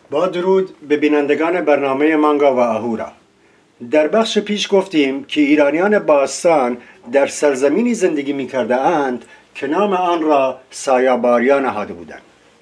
با درود به بینندگان برنامه مانگا و اهورا. در بخش پیش گفتیم که ایرانیان باستان در سرزمینی زندگی می کرده اند که نام آن را سایاباریا نهاده بودند،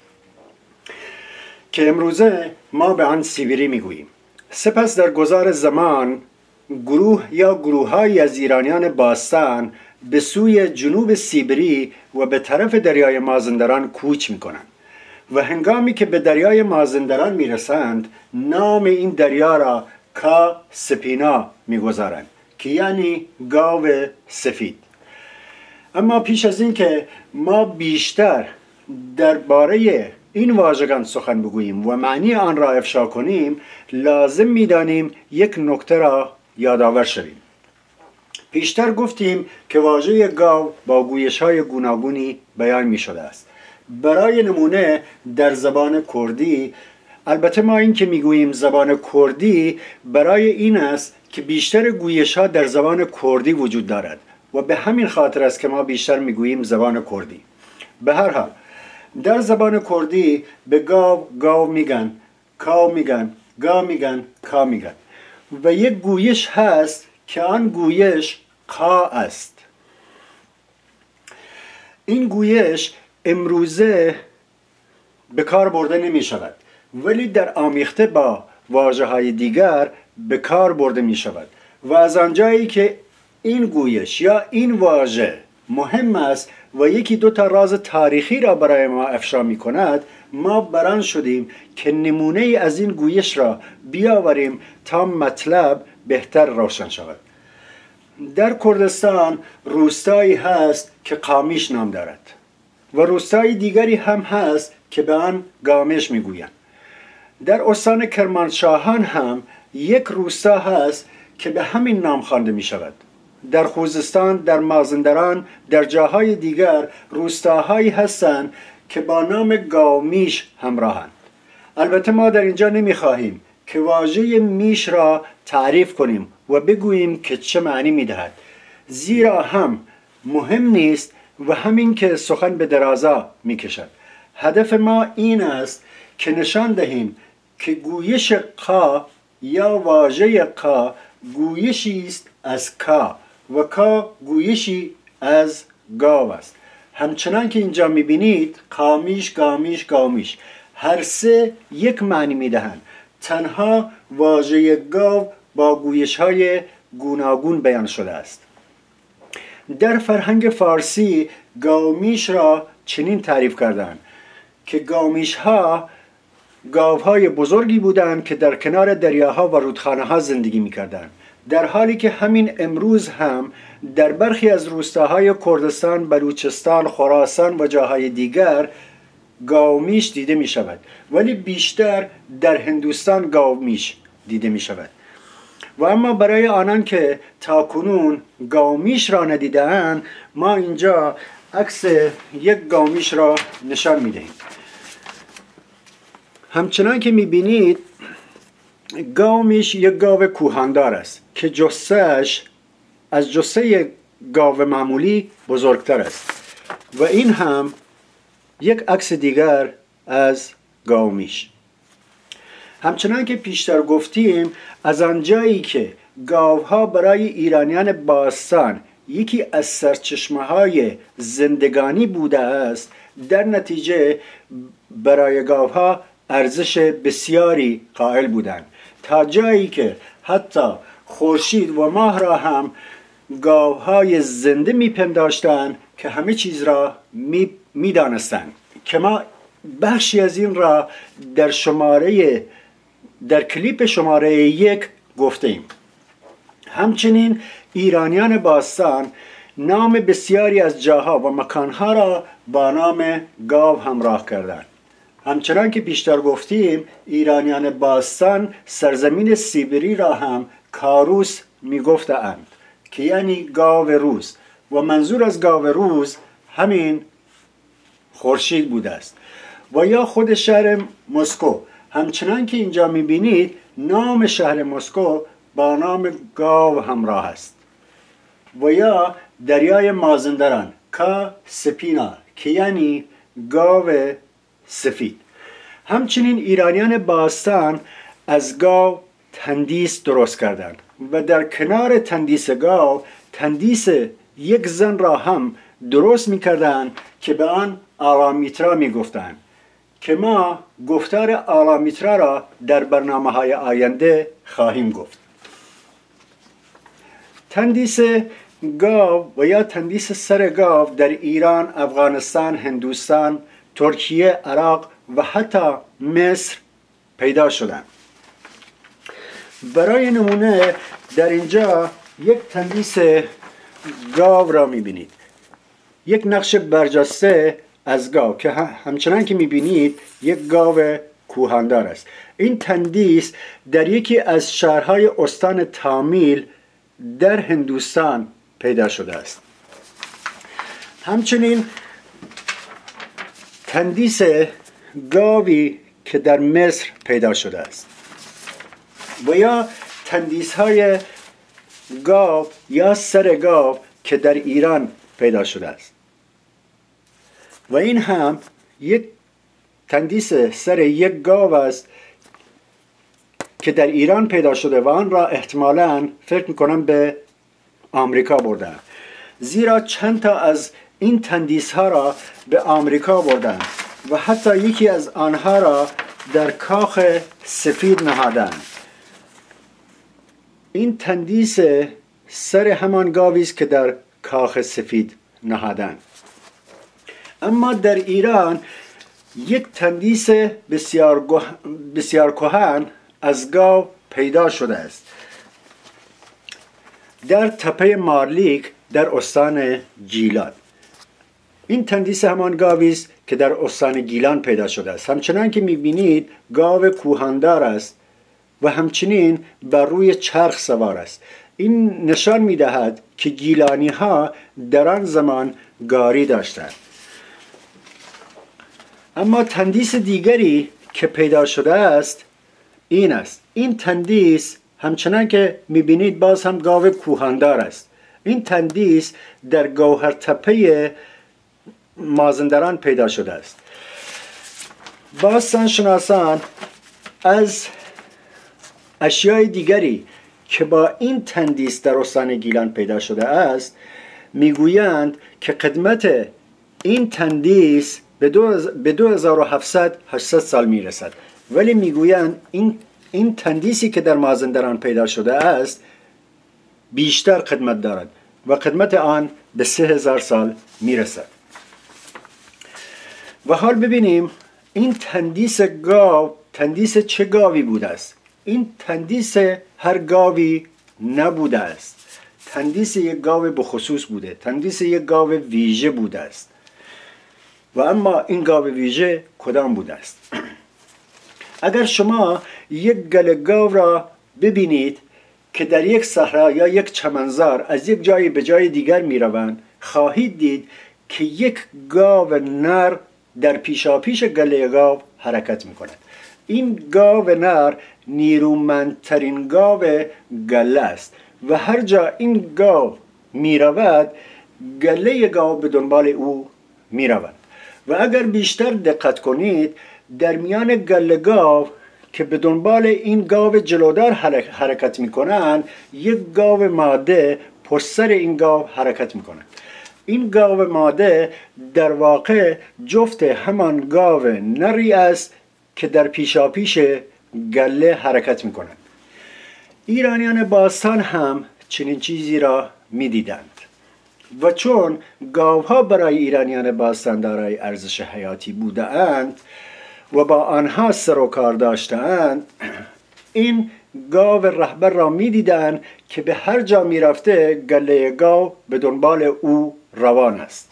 که امروزه ما به آن سیبری می گوییم. سپس در گذار زمان گروه یا گروه‌هایی از ایرانیان باستان به سوی جنوب سیبری و به طرف دریای مازندران کوچ می کنند و هنگامی که به دریای مازندران می رسند نام این دریا را کا سپینا می گذارند که یعنی گاو سفید. اما پیش از این که ما بیشتر درباره این واژگان سخن بگوییم و معنی آن را افشا کنیم، لازم می دانیم یک نکته را یادآور شویم. پیشتر گفتیم که واژه گاو با گویش‌های گوناگونی بیان می شده است. برای نمونه در زبان کردی، البته ما این که میگوییم زبان کردی برای این است که بیشتر گویش‌ها در زبان کردی وجود دارد و به همین خاطر است که ما بیشتر میگوییم زبان کردی. به هر حال در زبان کردی به گاو گاو میگن، کاو میگن، گا میگن، کا میگن و یک گویش هست که آن گویش کا است. این گویش امروزه به کار برده نمی شود، ولی در آمیخته با واژه‌های دیگر به کار برده می شود و از آنجایی که این گویش یا این واژه مهم است و یکی دو تا راز تاریخی را برای ما افشا می کند، ما بران شدیم که نمونه ای از این گویش را بیاوریم تا مطلب بهتر روشن شود. در کردستان روستایی هست که قامیش نام دارد و روستای دیگری هم هست که به آن گامش میگویند. در استان کرمانشاهان هم یک روستا هست که به همین نام خوانده می شود. در خوزستان، در مازندران، در جاهای دیگر روستاهایی هستند که با نام گاومیش همراهند. البته ما در اینجا نمی خواهیم که واژه میش را تعریف کنیم و بگوییم که چه معنی می دهد، زیرا هم مهم نیست و همین که سخن به درازا می کشد. هدف ما این است که نشان دهیم که گویش قا یا واژه قا گویشی است از کا و کا گویشی از گاو است. همچنان که اینجا می بینید قامیش، گامیش، گامیش هر سه یک معنی می دهند. تنها واژه گاو با گویش های گوناگون بیان شده است. در فرهنگ فارسی گاومیش را چنین تعریف کردند که گاومیش ها گاوهای بزرگی بودند که در کنار دریاها و رودخانه ها زندگی می کردند، در حالی که همین امروز هم در برخی از روستاهای کردستان، بلوچستان، خراسان و جاهای دیگر گاومیش دیده می شود، ولی بیشتر در هندوستان گاومیش دیده می شود. و اما برای آنان که تاکنون گاومیش را ندیده‌اند، ما اینجا عکس یک گاومیش را نشان می دهیم. همچنان که می بینید گاومیش یک گاو کوهاندار است که جثه‌اش از جثه گاو معمولی بزرگتر است و این هم یک عکس دیگر از گاومیش. همچنان که پیشتر گفتیم، از آنجایی که گاوها برای ایرانیان باستان یکی از سرچشمه‌های زندگانی بوده است، در نتیجه برای گاوها ارزش بسیاری قائل بودند، تا جایی که حتی خورشید و ماه را هم گاوهای زنده میپنداشتند که همه چیز را میدانستند، که ما بخشی از این را در کلیپ شماره 1 گفته ایم. همچنین ایرانیان باستان نام بسیاری از جاها و مکانها را با نام گاو همراه کردند. همچنان که بیشتر گفتیم، ایرانیان باستان سرزمین سیبری را هم کاروس می گفتند که یعنی گاو روز و منظور از گاو روز همین خورشید بوده است. و یا خود شهر مسکو، همچنان که اینجا می بینید نام شهر مسکو با نام گاو همراه است. و یا دریای مازندران کا سپینا که یعنی گاو سفید. همچنین ایرانیان باستان از گاو تندیس درست کردند و در کنار تندیس گاو تندیس یک زن را هم درست میکردند که به آن آلامیترا میگفتند که ما گفتار آلامیترا را در برنامه‌های آینده خواهیم گفت. تندیس گاو و یا تندیس سر گاو در ایران، افغانستان، هندوستان، ترکیه، عراق و حتی مصر پیدا شدند. برای نمونه در اینجا یک تندیس گاو را میبینید، یک نقش برجسته از گاو که همچنان که میبینید یک گاو کوهاندار است. این تندیس در یکی از شهرهای استان تامیل در هندوستان پیدا شده است. همچنین تندیس گاوی که در مصر پیدا شده است و یا تندیس های گاو یا سر گاو که در ایران پیدا شده است و این هم یک تندیس سر یک گاو است که در ایران پیدا شده و آن را احتمالاً فکر میکنم به آمریکا بردن، زیرا چند تا از این تندیس ها را به آمریکا بردن و حتی یکی از آنها را در کاخ سفید نهادند. این تندیس سر همان گاوی است که در کاخ سفید نهادند. اما در ایران یک تندیس بسیار کهن از گاو پیدا شده است در تپه مارلیک در استان گیلان. این تندیس همان گاوی است که در استان گیلان پیدا شده است. همچنان که می‌بینید گاو کوهاندار است و همچنین بر روی چرخ سوار است. این نشان می‌دهد که گیلانی ها در آن زمان گاری داشتند. اما تندیس دیگری که پیدا شده است این است. این تندیس همچنان که می‌بینید باز هم گاو کوهاندار است. این تندیس در گوهرتپه مازندران پیدا شده است. باستانشناسان از اشیای دیگری که با این تندیس در استان گیلان پیدا شده است میگویند که قدمت این تندیس به 2700-800 سال میرسد، ولی میگویند این تندیسی که در مازندران پیدا شده است بیشتر قدمت دارد و قدمت آن به 3000 سال میرسد. و حال ببینیم این تندیس گاو تندیس چه گاوی بوده است. این تندیس هر گاوی نبوده است. تندیس یک گاو بخصوص بوده، تندیس یک گاو ویژه بوده است. و اما این گاو ویژه کدام بوده است؟ اگر شما یک گله گاو را ببینید که در یک صحرا یا یک چمنزار از یک جایی به جای دیگر می روند، خواهید دید که یک گاو نر در پیشاپیش گله گاو حرکت می کند. این گاو نر نیرومندترین گاو گله است و هر جا این گاو می رود گله گاو به دنبال او می رود. و اگر بیشتر دقت کنید در میان گله گاو که به دنبال این گاو جلودار حرکت می کنند یک گاو ماده پشت سر این گاو حرکت می کند. این گاو ماده در واقع جفت همان گاو نری است که در پیشاپیش گله حرکت می کند. ایرانیان باستان هم چنین چیزی را می دیدند و چون گاوها برای ایرانیان باستان دارای ارزش حیاتی بودند و با آنها سر و کار داشتند، این گاو رهبر را می دیدند که به هر جا می رفته گله گاو به دنبال او روان است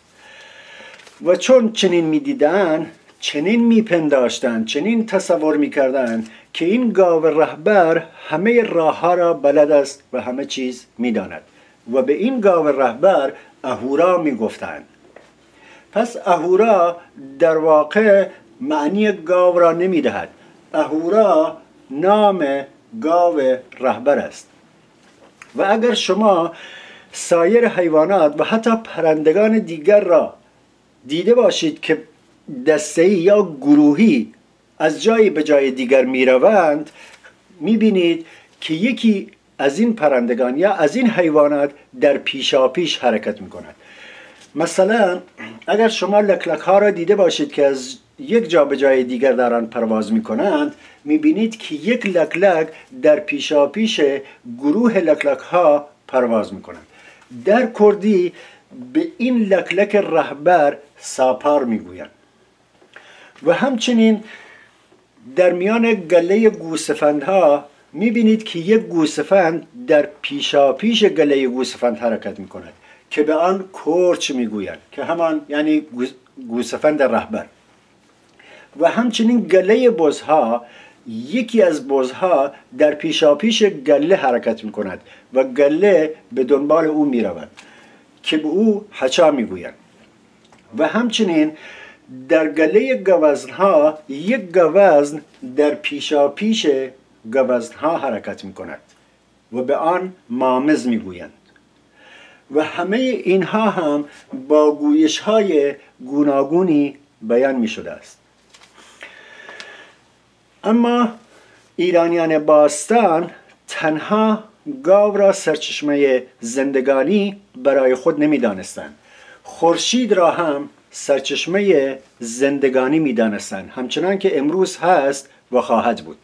و چون چنین می دیدند چنین می پنداشتند، چنین تصور می کردند که این گاو رهبر همه راه ها را بلد است و همه چیز می داند و به این گاو رهبر اهورا می گفتند. پس اهورا در واقع معنی گاو را نمی دهد. اهورا نام گاو رهبر است. و اگر شما سایر حیوانات و حتی پرندگان دیگر را دیده باشید که دسته‌ای یا گروهی از جایی به جای دیگر می روند، می بینید که یکی از این پرندگان یا از این حیوانات در پیشاپیش حرکت می کند. مثلا اگر شما لکلک ها را دیده باشید که از یک جا به جای دیگر دارند پرواز می کنند، می بینید که یک لکلک در پیشاپیش گروه لکلک ها پرواز می کنند. در کردی به این لکلک رهبر ساپار می گویند. و همچنین در میان گله گوسفندها می بینید که یک گوسفند در پیشاپیش گله گوسفند حرکت می کند که به آن کرچ می گویند که همان یعنی گوسفند رهبر. و همچنین گله بزها، یکی از بزها در پیشاپیش گله حرکت می کند و گله به دنبال او می رود که به او حچا می گویند. و همچنین در گله گوزنها یک گوزن در پیشاپیش گوزنها حرکت می کند و به آن مامز می گویند. و همه اینها هم با گویش های گوناگونی بیان می شده است. اما ایرانیان باستان تنها گاو را سرچشمه زندگانی برای خود نمی دانستند. خورشید را هم سرچشمه زندگانی می دانستند، همچنان که امروز هست و خواهد بود.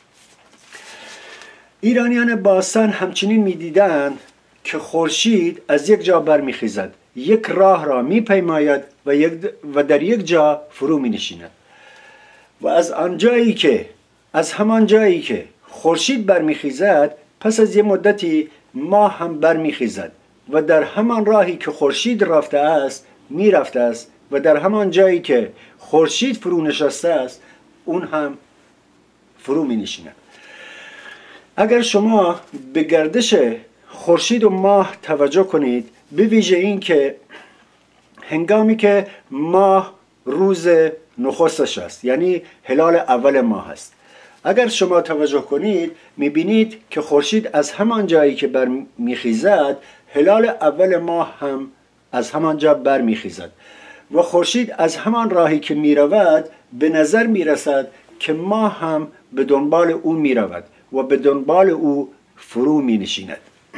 ایرانیان باستان همچنین می دیدند که خورشید از یک جا برمیخیزد، یک راه را می پیماید و در یک جا فرو می نشیند. و از همان جایی که خورشید برمیخیزد، پس از یک مدتی ماه هم برمیخیزد و در همان راهی که خورشید رفته است میرفته است و در همان جایی که خورشید فرو نشسته است اون هم فرو می نشیند. اگر شما به گردش خورشید و ماه توجه کنید، به ویژه این که هنگامی که ماه روز نخستش است، یعنی هلال اول ماه است، اگر شما توجه کنید میبینید که خورشید از همان جایی که برمیخیزد، هلال اول ماه هم از همان جا برمیخیزد و خورشید از همان راهی که میرود به نظر میرسد که ماه هم به دنبال او میرود و به دنبال او فرو مینشیند.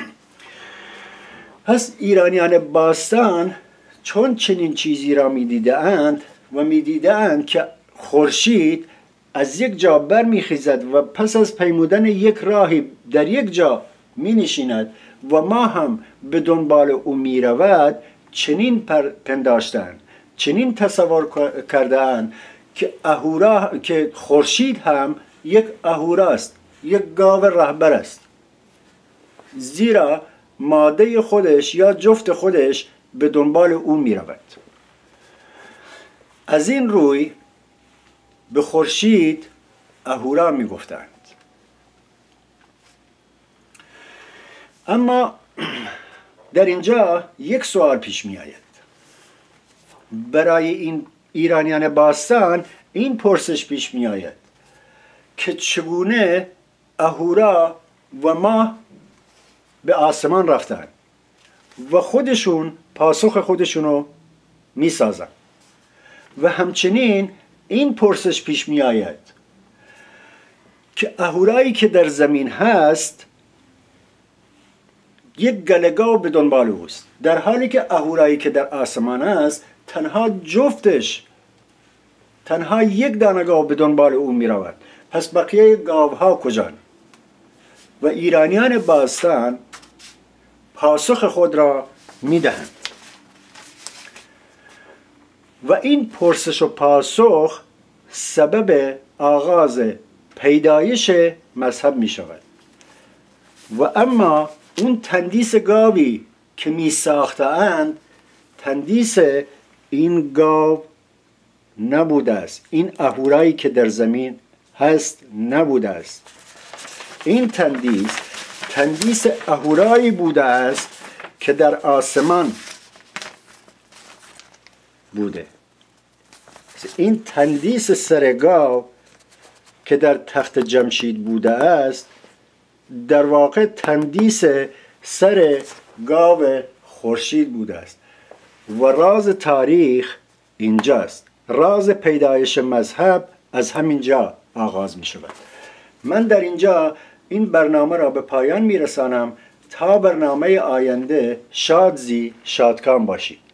پس ایرانیان باستان چون چنین چیزی را میدیدند و میدیدند که خورشید از یک جا برمیخیزد و پس از پیمودن یک راهی در یک جا می نشیند و ما هم به دنبال او می رود، چنین پنداشتند، چنین تصور کردند که خورشید هم یک اهورا است، یک گاو رهبر است، زیرا ماده خودش یا جفت خودش به دنبال او می رود. از این روی به خورشید اهورا می گفتند. اما در اینجا یک سوال پیش می آید. برای این ایرانیان باستان این پرسش پیش می آید که چگونه اهورا و ماه به آسمان رفتند و خودشون پاسخ خودشونو می سازند. و همچنین این پرسش پیش می آید که اهورایی که در زمین هست یک گلگاو به دنبال اوست، در حالی که اهورایی که در آسمان است تنها جفتش، تنها یک دانه گاو به دنبال او می رود. پس بقیه گاوها کجان؟ و ایرانیان باستان پاسخ خود را می دهند. و این پرسش و پاسخ سبب آغاز پیدایش مذهب می شود. و اما اون تندیس گاوی که می ساختند، تندیس این گاو نبوده است، این اهورایی که در زمین هست نبوده است. این تندیس اهورایی بوده است که در آسمان بوده. این تندیس سر گاو که در تخت جمشید بوده است، در واقع تندیس سر گاو خورشید بوده است. و راز تاریخ اینجاست، راز پیدایش مذهب از همین جا آغاز می شود. من در اینجا این برنامه را به پایان می رسانم تا برنامه آینده شاد زی شادکام باشید.